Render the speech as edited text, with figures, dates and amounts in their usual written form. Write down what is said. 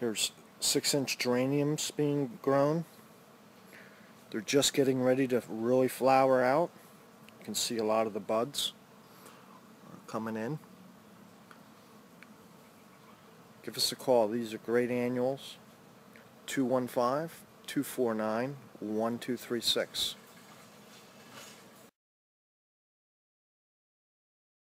Here's 6-inch geraniums being grown. They're just getting ready to really flower out. You can see a lot of the buds are coming in. Give us a call. These are great annuals. 215-249-1236.